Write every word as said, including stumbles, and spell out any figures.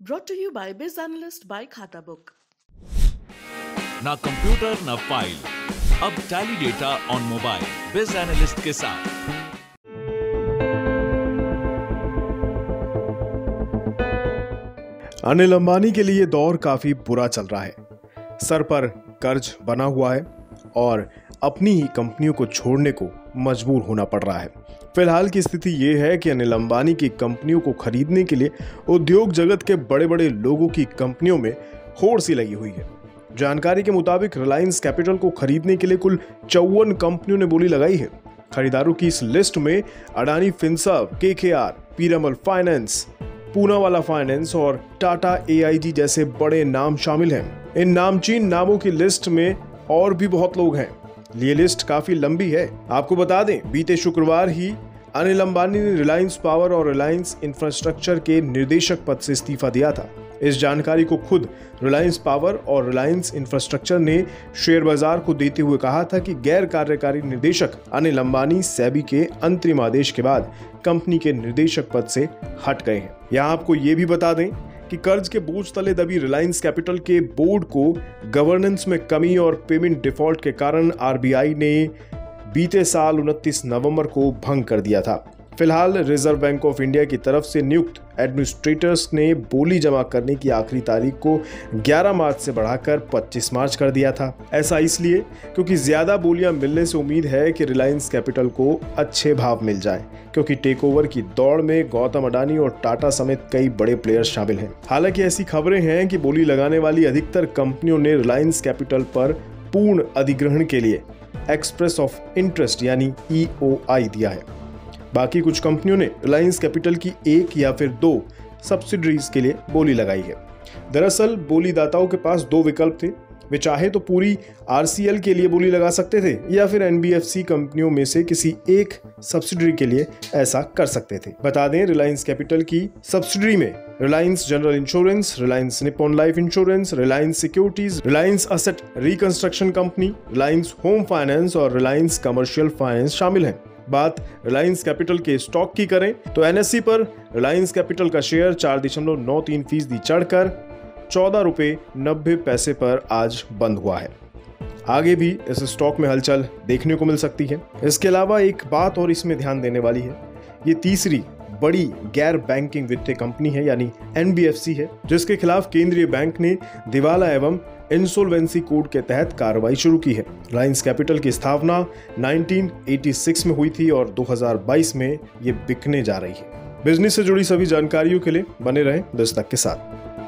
Brought to you by Biz Analyst by Khatabook. ना computer ना file, अब Tally data on mobile Biz Analyst के साथ। अनिल अंबानी के लिए दौर काफी बुरा चल रहा है। सर पर कर्ज बना हुआ है और अपनी ही कंपनियों को छोड़ने को मजबूर होना पड़ रहा है। फिलहाल की स्थिति ये है कि अनिल अंबानी की कंपनियों को खरीदने के लिए उद्योग जगत के बड़े बड़े लोगों की कंपनियों में होड़ सी लगी हुई है। जानकारी के मुताबिक रिलायंस कैपिटल को खरीदने के लिए कुल चौवन कंपनियों ने बोली लगाई है। खरीदारों की इस लिस्ट में Adani Finserv, KKR, Piramal finance, Poonawalla finance और टाटा एआईजी जैसे बड़े नाम शामिल हैं। इन नामचीन नामों की लिस्ट में और भी बहुत लोग हैं। ये लिस्ट काफी लंबी है। आपको बता दें, बीते शुक्रवार ही अनिल अंबानी ने रिलायंस पावर और रिलायंस इंफ्रास्ट्रक्चर के निर्देशक पद से इस्तीफा दिया था। इस जानकारी को खुद रिलायंस पावर और रिलायंस इंफ्रास्ट्रक्चर ने शेयर बाजार को देते हुए कहा था कि गैर कार्यकारी निर्देशक अनिल अंबानी सेबी के अंतरिम आदेश के बाद कंपनी के निर्देशक पद से हट गए हैं। यहाँ आपको ये भी बता दें कि कर्ज के बोझ तले दबी रिलायंस कैपिटल के बोर्ड को गवर्नेंस में कमी और पेमेंट डिफॉल्ट के कारण आरबीआई ने बीते साल उनतीस नवंबर को भंग कर दिया था। फिलहाल रिजर्व बैंक ऑफ इंडिया की तरफ से नियुक्त एडमिनिस्ट्रेटर्स ने बोली जमा करने की आखिरी तारीख को ग्यारह मार्च से बढ़ाकर पच्चीस मार्च कर दिया था। ऐसा इसलिए क्योंकि ज्यादा बोलियां मिलने से उम्मीद है कि रिलायंस कैपिटल को अच्छे भाव मिल जाए, क्योंकि टेकओवर की दौड़ में गौतम अडानी और टाटा समेत कई बड़े प्लेयर्स शामिल हैं। हालांकि ऐसी खबरें हैं कि बोली लगाने वाली अधिकतर कंपनियों ने रिलायंस कैपिटल पर पूर्ण अधिग्रहण के लिए एक्सप्रेस ऑफ इंटरेस्ट यानी ई ओ आई दिया है। बाकी कुछ कंपनियों ने रिलायंस कैपिटल की एक या फिर दो सब्सिडरीज के लिए बोली लगाई है। दरअसल बोलीदाताओं के पास दो विकल्प थे। वे चाहे तो पूरी आरसीएल के लिए बोली लगा सकते थे या फिर एनबीएफसी कंपनियों में से किसी एक सब्सिडरी के लिए ऐसा कर सकते थे। बता दें, रिलायंस कैपिटल की सब्सिडरी में Reliance General insurance, Reliance Nippon Life insurance, Reliance securities, Reliance asset reconstruction company, Reliance home finance और रिलायंस कमर्शियल फाइनेंस शामिल हैं। बात रिलायंस कैपिटल के स्टॉक की करें तो एनएसई पर रिलायंस कैपिटल का शेयर चार दशमलव नौ तीन फीसदी चढ़कर चौदह रुपए नब्बे पैसे पर आज बंद हुआ है। आगे भी इस स्टॉक में हलचल देखने को मिल सकती है। इसके अलावा एक बात और इसमें ध्यान देने वाली है, ये तीसरी बड़ी गैर बैंकिंग वित्तीय कंपनी है यानी एनबीएफसी है, जिसके खिलाफ केंद्रीय बैंक ने दिवाला एवं इंसॉल्वेंसी कोड के तहत कार्रवाई शुरू की है। रिलायंस कैपिटल की स्थापना उन्नीस सौ छियासी में हुई थी और दो हज़ार बाईस में ये बिकने जा रही है। बिजनेस से जुड़ी सभी जानकारियों के लिए बने रहें बिज़ तक के साथ।